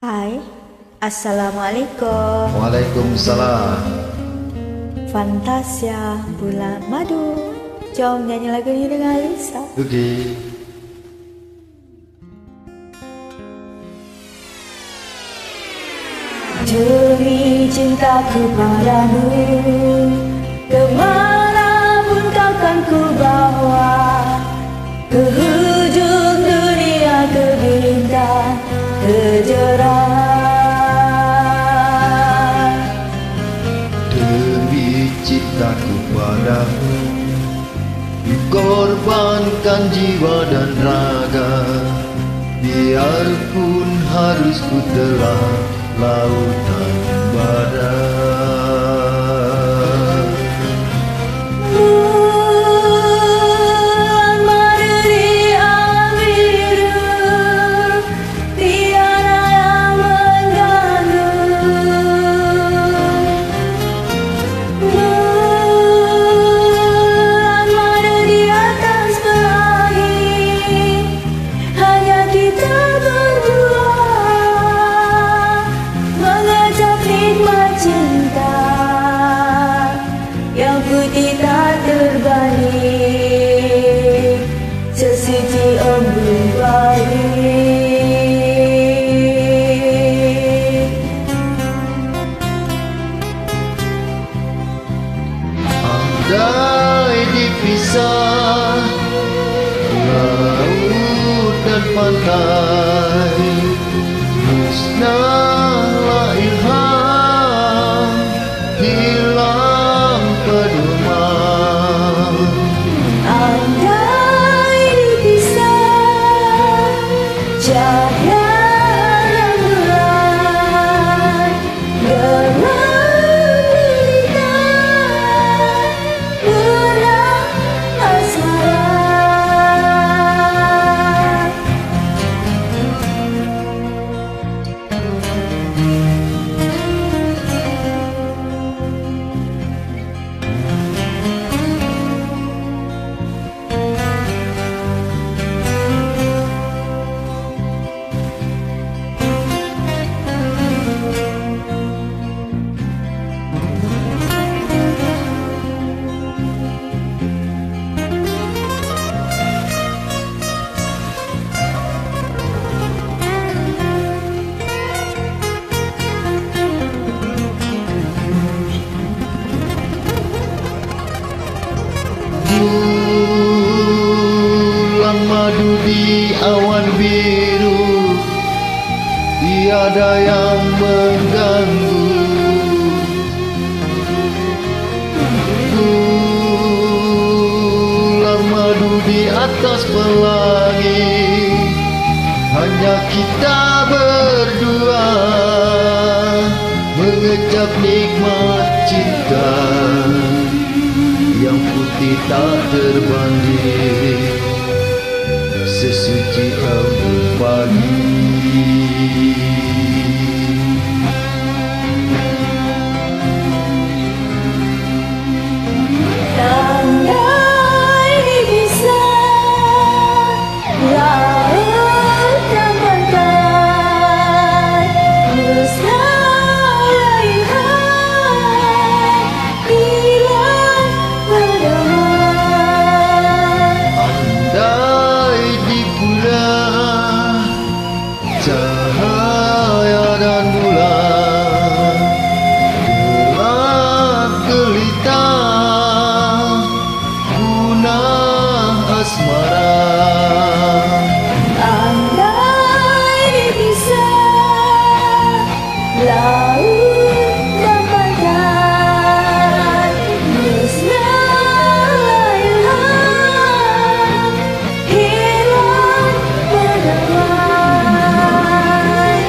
Hai, Assalamualaikum. Waalaikumsalam. Fantasia Bulan Madu. Jom nyanyi lagu ni dengan Lisa. Okey. Demi cintaku padamu, kemanapun kau kan ku bawa, ke hujung dunia, ke bintang, ke jurang. Demi cintaku padamu, korbankan jiwa dan raga, biarpun harus ku telah lautan badai. Bulan madu di alam biru, tiada yang mengganggu. Bulan madu di atas pelangi, hanya kita berdua mengecap nikmat cinta yang putih tak terbanding, sesuci embun pagi. Andai dipisah laut dan pantai, musnahlah ilham, hilang pedoman. Andai dipisah cahaya dan bulan, gelap gelita, punah asmara. Bulan madu di awan biru, tiada yang mengganggu. Bulan madu di atas pelangi, hanya kita berdua mengecap nikmat cinta yang putih tak terbanding, sesuci embun pagi. Andai dipisah laut dan pantai, musnahlah ilham, hilang pedoman. Andai di bulan cahaya dan bulan, gelap gelita, punah asmara. Andai dipisah laut dan pantai, musnahlah ilham, hilang pedoman.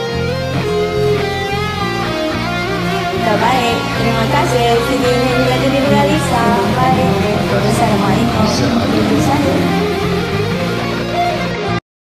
Terbaik, terima kasih. Video ini juga jadi Lisa. Baik, Assalamualaikum. Assalamualaikum. Itu saja.